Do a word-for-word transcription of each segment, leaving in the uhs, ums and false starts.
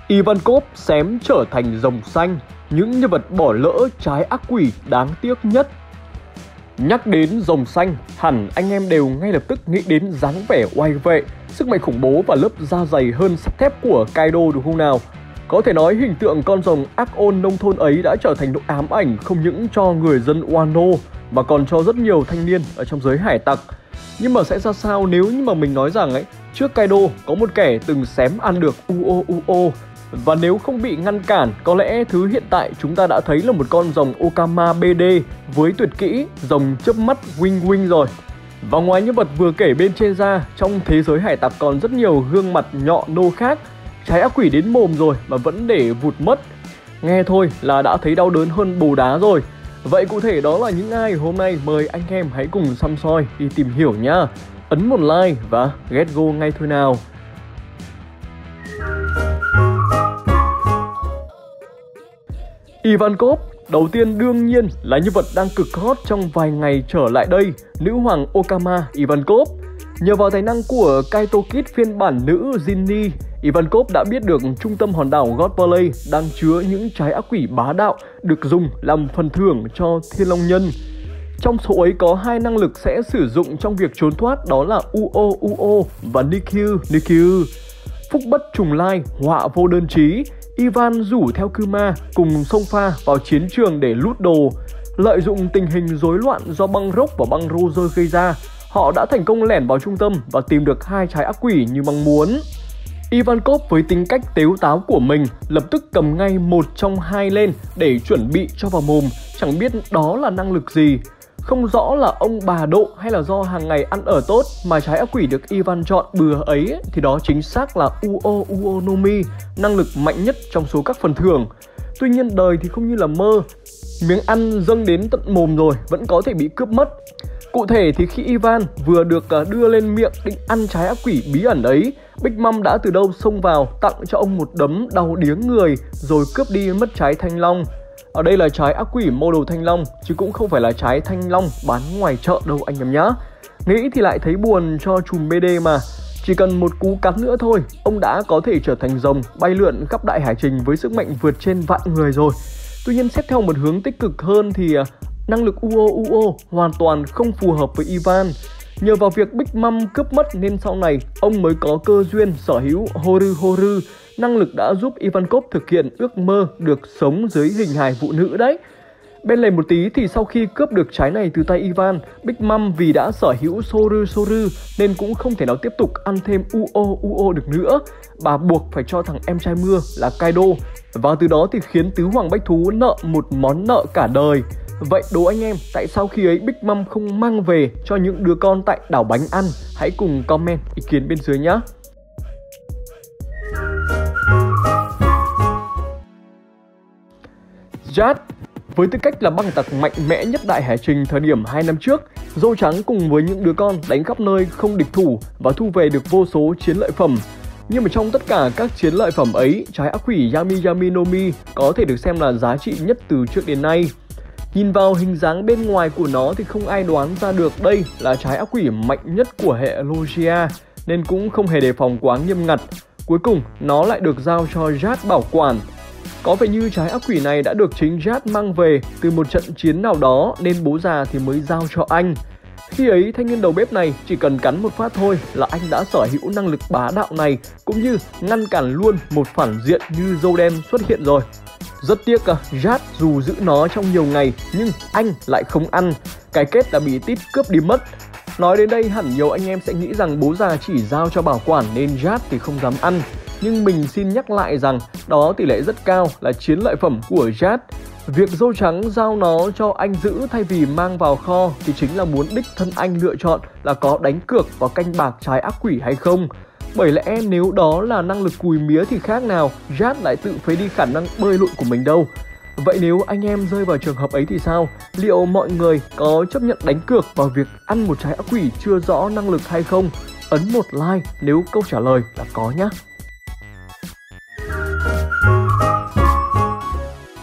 Ivankov xém trở thành rồng xanh, những nhân vật bỏ lỡ trái ác quỷ đáng tiếc nhất. Nhắc đến rồng xanh, hẳn anh em đều ngay lập tức nghĩ đến dáng vẻ oai vệ, sức mạnh khủng bố và lớp da dày hơn sắt thép của Kaido đúng không nào? Có thể nói hình tượng con rồng ác ôn nông thôn ấy đã trở thành nỗi ám ảnh không những cho người dân Wano mà còn cho rất nhiều thanh niên ở trong giới hải tặc. Nhưng mà sẽ ra sao nếu như mà mình nói rằng ấy, trước Kaido có một kẻ từng xém ăn được Uo Uo, và nếu không bị ngăn cản, có lẽ thứ hiện tại chúng ta đã thấy là một con rồng Okama bê đê với tuyệt kỹ rồng chớp mắt Wing Wing rồi. Và ngoài nhân vật vừa kể bên trên ra, trong thế giới hải tặc còn rất nhiều gương mặt nhọ nô khác. Trái ác quỷ đến mồm rồi mà vẫn để vụt mất. Nghe thôi là đã thấy đau đớn hơn bồ đá rồi. Vậy cụ thể đó là những ai hôm nay mời anh em hãy cùng săm soi đi tìm hiểu nhá. Ấn một like và get go ngay thôi nào. Ivankov đầu tiên đương nhiên là nhân vật đang cực hot trong vài ngày trở lại đây, nữ hoàng Okama Ivankov. Nhờ vào tài năng của Kaito Kid phiên bản nữ Ginny, Ivankov đã biết được trung tâm hòn đảo God Valley đang chứa những trái ác quỷ bá đạo được dùng làm phần thưởng cho Thiên Long Nhân. Trong số ấy có hai năng lực sẽ sử dụng trong việc trốn thoát, đó là Uo Uo và Nikyu Nikyu. Phúc bất trùng lai, họa vô đơn chí, Ivan rủ theo Kuma cùng xông pha vào chiến trường để lút đồ. Lợi dụng tình hình rối loạn do băng Rock và băng Roger gây ra, họ đã thành công lẻn vào trung tâm và tìm được hai trái ác quỷ như mong muốn. Ivankov với tính cách tếu táo của mình lập tức cầm ngay một trong hai lên để chuẩn bị cho vào mồm, chẳng biết đó là năng lực gì. Không rõ là ông bà độ hay là do hàng ngày ăn ở tốt mà trái ác quỷ được Ivan chọn bừa ấy thì đó chính xác là Uo Uo no Mi, năng lực mạnh nhất trong số các phần thưởng. Tuy nhiên đời thì không như là mơ, miếng ăn dâng đến tận mồm rồi vẫn có thể bị cướp mất. Cụ thể thì khi Ivan vừa được đưa lên miệng định ăn trái ác quỷ bí ẩn ấy, Big Mom đã từ đâu xông vào tặng cho ông một đấm đau điếng người rồi cướp đi mất trái thanh long. Ở đây là trái ác quỷ mô đồ thanh long chứ cũng không phải là trái thanh long bán ngoài chợ đâu anh em nhá. Nghĩ thì lại thấy buồn cho chùm bê đê mà. Chỉ cần một cú cắn nữa thôi, ông đã có thể trở thành rồng bay lượn khắp đại hải trình với sức mạnh vượt trên vạn người rồi. Tuy nhiên xét theo một hướng tích cực hơn thì năng lực Uo Uo hoàn toàn không phù hợp với Ivan. Nhờ vào việc Big Mom cướp mất nên sau này ông mới có cơ duyên sở hữu Horu Horu. Năng lực đã giúp Ivankov thực hiện ước mơ được sống dưới hình hài phụ nữ đấy. Bên lề một tí thì sau khi cướp được trái này từ tay Ivan, Big Mom vì đã sở hữu Soru Soru nên cũng không thể nào tiếp tục ăn thêm Uo Uo được nữa. Bà buộc phải cho thằng em trai mưa là Kaido, và từ đó thì khiến tứ hoàng bách thú nợ một món nợ cả đời. Vậy đố anh em, tại sao khi ấy Big Mom không mang về cho những đứa con tại đảo bánh ăn? Hãy cùng comment ý kiến bên dưới nhé. Zhad với tư cách là băng tặc mạnh mẽ nhất đại hải trình thời điểm hai năm trước, Dâu Trắng cùng với những đứa con đánh khắp nơi không địch thủ và thu về được vô số chiến lợi phẩm. Nhưng mà trong tất cả các chiến lợi phẩm ấy, trái ác quỷ Yami Yami no Mi có thể được xem là giá trị nhất từ trước đến nay. Nhìn vào hình dáng bên ngoài của nó thì không ai đoán ra được đây là trái ác quỷ mạnh nhất của hệ Logia, nên cũng không hề đề phòng quá nghiêm ngặt. Cuối cùng nó lại được giao cho Zhad bảo quản. Có vẻ như trái ác quỷ này đã được chính Zhad mang về từ một trận chiến nào đó nên bố già thì mới giao cho anh. Khi ấy thanh niên đầu bếp này chỉ cần cắn một phát thôi là anh đã sở hữu năng lực bá đạo này, cũng như ngăn cản luôn một phản diện như Dâu Đen xuất hiện rồi. Rất tiếc à, Zhad dù giữ nó trong nhiều ngày nhưng anh lại không ăn. Cái kết đã bị Tít cướp đi mất. Nói đến đây hẳn nhiều anh em sẽ nghĩ rằng bố già chỉ giao cho bảo quản nên Zhad thì không dám ăn. Nhưng mình xin nhắc lại rằng đó tỷ lệ rất cao là chiến lợi phẩm của Zhad. Việc Dâu Trắng giao nó cho anh giữ thay vì mang vào kho thì chính là muốn đích thân anh lựa chọn là có đánh cược vào canh bạc trái ác quỷ hay không. Bởi lẽ nếu đó là năng lực cùi mía thì khác nào Zhad lại tự phế đi khả năng bơi lội của mình đâu. Vậy nếu anh em rơi vào trường hợp ấy thì sao? Liệu mọi người có chấp nhận đánh cược vào việc ăn một trái ác quỷ chưa rõ năng lực hay không? Ấn một like nếu câu trả lời là có nhé.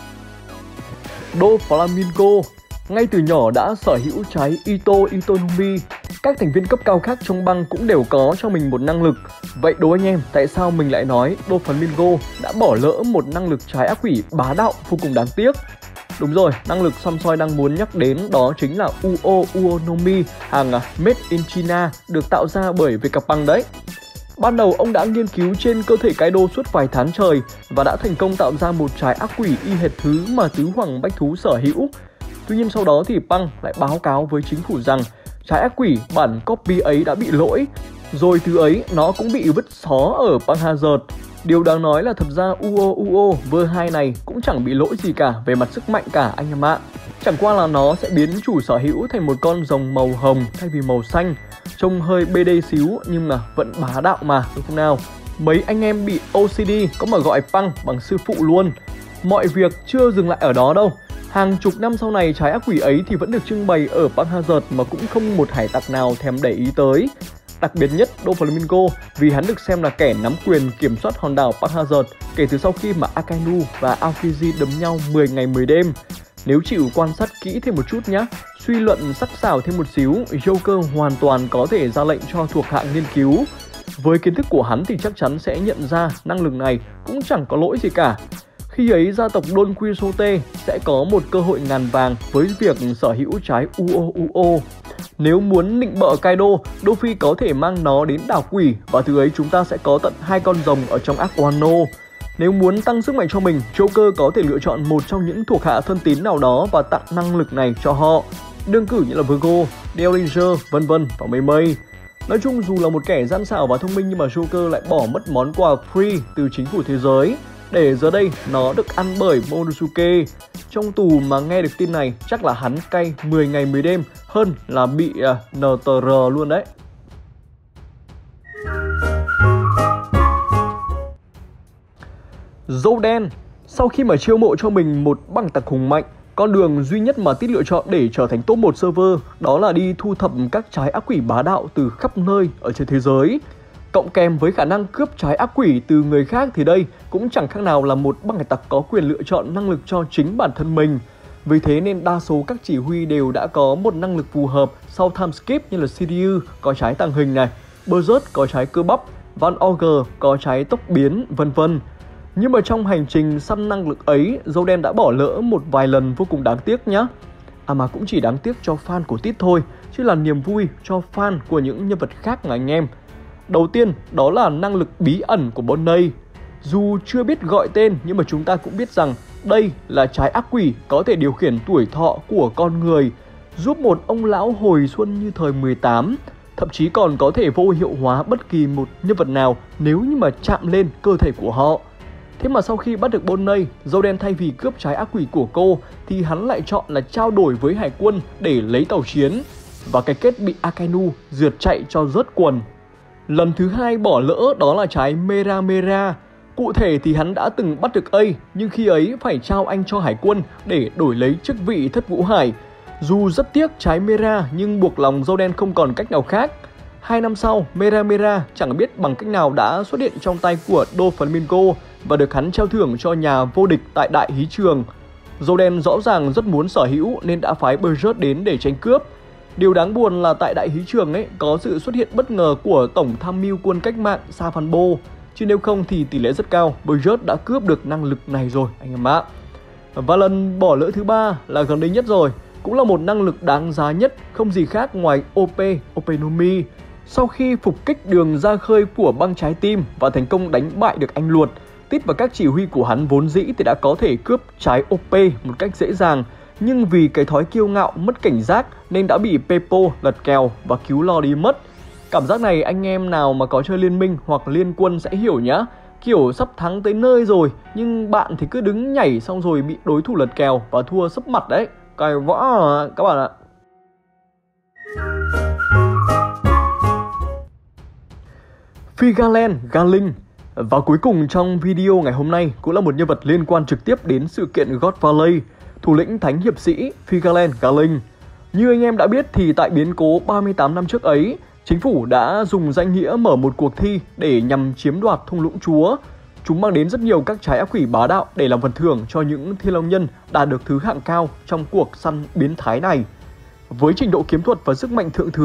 Do Flamingo ngay từ nhỏ đã sở hữu trái Ito Itonomi. Các thành viên cấp cao khác trong băng cũng đều có cho mình một năng lực. Vậy đố anh em, tại sao mình lại nói Doflamingo đã bỏ lỡ một năng lực trái ác quỷ bá đạo vô cùng đáng tiếc? Đúng rồi, năng lực Samsoi đang muốn nhắc đến đó chính là Uo Uonomi, hàng Made in China, được tạo ra bởi Vegapunk đấy. Ban đầu ông đã nghiên cứu trên cơ thể Kaido suốt vài tháng trời và đã thành công tạo ra một trái ác quỷ y hệt thứ mà tứ hoàng bách thú sở hữu. Tuy nhiên sau đó thì Punk lại báo cáo với chính phủ rằng trái ác quỷ bản copy ấy đã bị lỗi, rồi thứ ấy nó cũng bị vứt xó ở Punk Hazard. Điều đáng nói là thật ra Uo Uo vơ hai này cũng chẳng bị lỗi gì cả về mặt sức mạnh cả anh em ạ. Chẳng qua là nó sẽ biến chủ sở hữu thành một con rồng màu hồng thay vì màu xanh. Trông hơi bê đê xíu nhưng mà vẫn bá đạo mà, đúng không nào? Mấy anh em bị ô xê đê có mà gọi Punk bằng sư phụ luôn. Mọi việc chưa dừng lại ở đó đâu. Hàng chục năm sau này trái ác quỷ ấy thì vẫn được trưng bày ở Punk Hazard mà cũng không một hải tặc nào thèm để ý tới. Đặc biệt nhất Doflamingo vì hắn được xem là kẻ nắm quyền kiểm soát hòn đảo Punk Hazard kể từ sau khi mà Akainu và Aokiji đấm nhau mười ngày mười đêm. Nếu chịu quan sát kỹ thêm một chút nhé, suy luận sắc sảo thêm một xíu, Joker hoàn toàn có thể ra lệnh cho thuộc hạ nghiên cứu. Với kiến thức của hắn thì chắc chắn sẽ nhận ra năng lực này cũng chẳng có lỗi gì cả. Khi ấy gia tộc Don Quixote sẽ có một cơ hội ngàn vàng với việc sở hữu trái Uo Uo. Nếu muốn nịnh bợ Kaido, Luffy có thể mang nó đến đảo quỷ và từ ấy chúng ta sẽ có tận hai con rồng ở trong arc Wano. Nếu muốn tăng sức mạnh cho mình, Joker có thể lựa chọn một trong những thuộc hạ thân tín nào đó và tặng năng lực này cho họ. Đơn cử như là Virgo, Dellinger, vân vân và mây mây. Nói chung dù là một kẻ gian xảo và thông minh nhưng mà Joker lại bỏ mất món quà free từ chính phủ thế giới để giờ đây nó được ăn bởi Momonosuke. Trong tù mà nghe được tin này chắc là hắn cay mười ngày mười đêm hơn là bị uh, en tê rờ luôn đấy. Dâu đen. Sau khi mà chiêu mộ cho mình một băng tặc hùng mạnh, con đường duy nhất mà Tít lựa chọn để trở thành top một server đó là đi thu thập các trái ác quỷ bá đạo từ khắp nơi ở trên thế giới. Cộng kèm với khả năng cướp trái ác quỷ từ người khác thì đây cũng chẳng khác nào là một băng hải tặc có quyền lựa chọn năng lực cho chính bản thân mình. Vì thế nên đa số các chỉ huy đều đã có một năng lực phù hợp sau time skip như là xê đê u có trái tàng hình này, Berserk có trái cơ bắp, Van Auger có trái tốc biến, vân vân. Nhưng mà trong hành trình săn năng lực ấy, Dâu đen đã bỏ lỡ một vài lần vô cùng đáng tiếc nhá. À mà cũng chỉ đáng tiếc cho fan của Tít thôi, chứ là niềm vui cho fan của những nhân vật khác mà anh em. Đầu tiên đó là năng lực bí ẩn của Bonney. Dù chưa biết gọi tên nhưng mà chúng ta cũng biết rằng đây là trái ác quỷ có thể điều khiển tuổi thọ của con người, giúp một ông lão hồi xuân như thời mười tám, thậm chí còn có thể vô hiệu hóa bất kỳ một nhân vật nào nếu như mà chạm lên cơ thể của họ. Thế mà sau khi bắt được Bonney, Dâu đen thay vì cướp trái ác quỷ của cô thì hắn lại chọn là trao đổi với hải quân để lấy tàu chiến, và cái kết bị Akainu rượt chạy cho rớt quần. Lần thứ hai bỏ lỡ đó là trái Mera Mera. Cụ thể thì hắn đã từng bắt được A, nhưng khi ấy phải trao anh cho hải quân để đổi lấy chức vị thất vũ hải. Dù rất tiếc trái Mera nhưng buộc lòng Dâu đen không còn cách nào khác. Hai năm sau, Mera Mera chẳng biết bằng cách nào đã xuất hiện trong tay của Doflamingo và được hắn trao thưởng cho nhà vô địch tại Đại Hí Trường. Dâu đen rõ ràng rất muốn sở hữu nên đã phái Berserk đến để tranh cướp. Điều đáng buồn là tại Đại Hí Trường ấy có sự xuất hiện bất ngờ của Tổng tham mưu quân cách mạng Sa Phan Bo, chứ nếu không thì tỷ lệ rất cao Berserk đã cướp được năng lực này rồi anh em ạ. Và lần bỏ lỡ thứ ba là gần đây nhất rồi, cũng là một năng lực đáng giá nhất, không gì khác ngoài ô pê, Openomi. Sau khi phục kích đường ra khơi của băng trái tim và thành công đánh bại được anh Luột, Tít và các chỉ huy của hắn vốn dĩ thì đã có thể cướp trái ô pê một cách dễ dàng, nhưng vì cái thói kiêu ngạo mất cảnh giác nên đã bị Peppo lật kèo và cứu lo đi mất. Cảm giác này anh em nào mà có chơi liên minh hoặc liên quân sẽ hiểu nhá. Kiểu sắp thắng tới nơi rồi nhưng bạn thì cứ đứng nhảy xong rồi bị đối thủ lật kèo và thua sấp mặt đấy. Cày võ à, các bạn ạ. Figalen Galing. Và cuối cùng trong video ngày hôm nay cũng là một nhân vật liên quan trực tiếp đến sự kiện God Valley, thủ lĩnh thánh hiệp sĩ Figalen Galing. Như anh em đã biết thì tại biến cố ba mươi tám năm trước ấy, chính phủ đã dùng danh nghĩa mở một cuộc thi để nhằm chiếm đoạt thung lũng chúa. Chúng mang đến rất nhiều các trái ác quỷ bá đạo để làm phần thưởng cho những thiên long nhân đạt được thứ hạng cao trong cuộc săn biến thái này. Với trình độ kiếm thuật và sức mạnh thượng thừa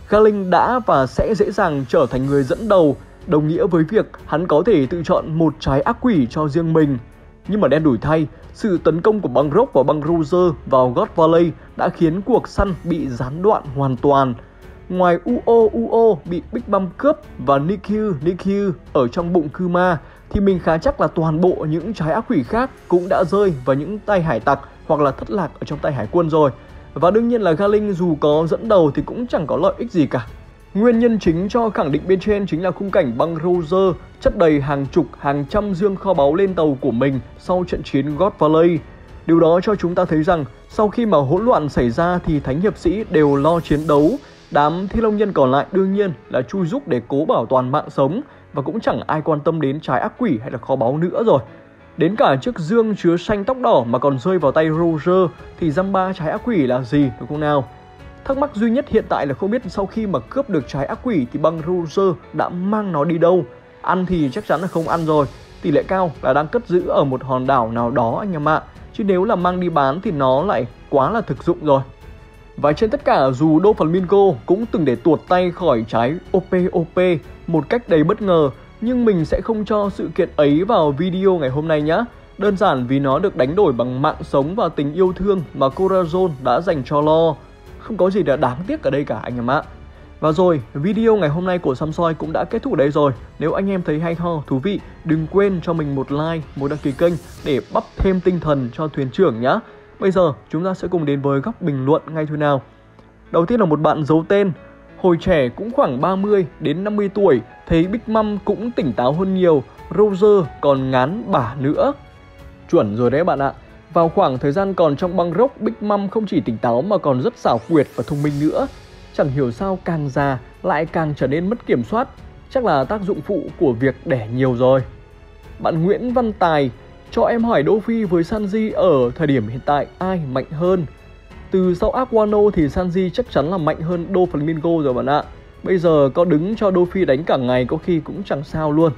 Gatling đã và sẽ dễ dàng trở thành người dẫn đầu, đồng nghĩa với việc hắn có thể tự chọn một trái ác quỷ cho riêng mình. Nhưng mà đen đủi thay, sự tấn công của băng Rock và băng Roger vào God Valley đã khiến cuộc săn bị gián đoạn hoàn toàn. Ngoài u o u o bị Big Mom cướp và Nikyu Nikyu ở trong bụng Kuma, thì mình khá chắc là toàn bộ những trái ác quỷ khác cũng đã rơi vào những tay hải tặc hoặc là thất lạc ở trong tay hải quân rồi. Và đương nhiên là Gatling dù có dẫn đầu thì cũng chẳng có lợi ích gì cả. Nguyên nhân chính cho khẳng định bên trên chính là khung cảnh băng Roger chất đầy hàng chục, hàng trăm dương kho báu lên tàu của mình sau trận chiến God Valley. Điều đó cho chúng ta thấy rằng sau khi mà hỗn loạn xảy ra thì thánh hiệp sĩ đều lo chiến đấu. Đám Thi Long Nhân còn lại đương nhiên là chui rúc để cố bảo toàn mạng sống, và cũng chẳng ai quan tâm đến trái ác quỷ hay là kho báu nữa rồi. Đến cả chiếc dương chứa xanh tóc đỏ mà còn rơi vào tay Roger thì dăm ba trái ác quỷ là gì đúng không nào? Thắc mắc duy nhất hiện tại là không biết sau khi mà cướp được trái ác quỷ thì băng Roger đã mang nó đi đâu. Ăn thì chắc chắn là không ăn rồi, tỷ lệ cao là đang cất giữ ở một hòn đảo nào đó anh em ạ. Chứ nếu là mang đi bán thì nó lại quá là thực dụng rồi. Và trên tất cả, dù Doflamingo cũng từng để tuột tay khỏi trái o pê o pê một cách đầy bất ngờ, nhưng mình sẽ không cho sự kiện ấy vào video ngày hôm nay nhé. Đơn giản vì nó được đánh đổi bằng mạng sống và tình yêu thương mà Corazon đã dành cho Lo. Không có gì là đáng tiếc ở đây cả anh em ạ. Và rồi, video ngày hôm nay của Samsoi cũng đã kết thúc ở đây rồi. Nếu anh em thấy hay ho, thú vị, đừng quên cho mình một like, một đăng ký kênh để bắp thêm tinh thần cho thuyền trưởng nhé. Bây giờ chúng ta sẽ cùng đến với góc bình luận ngay thôi nào. Đầu tiên là một bạn giấu tên. Hồi trẻ cũng khoảng ba mươi đến năm mươi tuổi, thấy Big Mom cũng tỉnh táo hơn nhiều, Roger còn ngán bả nữa. Chuẩn rồi đấy bạn ạ. Vào khoảng thời gian còn trong băng Rock, Big Mom không chỉ tỉnh táo mà còn rất xảo quyệt và thông minh nữa. Chẳng hiểu sao càng già lại càng trở nên mất kiểm soát. Chắc là tác dụng phụ của việc đẻ nhiều rồi. Bạn Nguyễn Văn Tài: cho em hỏi Đô Phi với Sanji ở thời điểm hiện tại ai mạnh hơn? Từ sau Arc Wano thì Sanji chắc chắn là mạnh hơn Doflamingo rồi bạn ạ. Bây giờ có đứng cho Đô Phi đánh cả ngày có khi cũng chẳng sao luôn.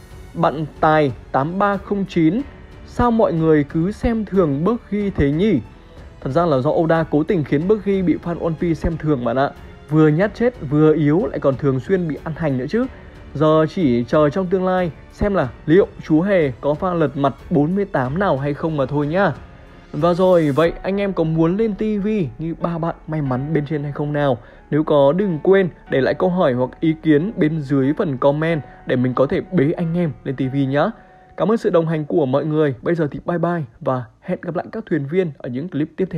Bạn Tài tám ba không chín: sao mọi người cứ xem thường Buggy thế nhỉ? Thật ra là do Oda cố tình khiến Buggy bị fan One Piece xem thường bạn ạ. Vừa nhát chết vừa yếu lại còn thường xuyên bị ăn hành nữa chứ. Giờ chỉ chờ trong tương lai xem là liệu chú hề có pha lật mặt bốn mươi tám nào hay không mà thôi nhá. Và rồi, vậy anh em có muốn lên ti vi như ba bạn may mắn bên trên hay không nào? Nếu có đừng quên để lại câu hỏi hoặc ý kiến bên dưới phần comment để mình có thể bế anh em lên ti vi nhá. Cảm ơn sự đồng hành của mọi người. Bây giờ thì bye bye và hẹn gặp lại các thuyền viên ở những clip tiếp theo.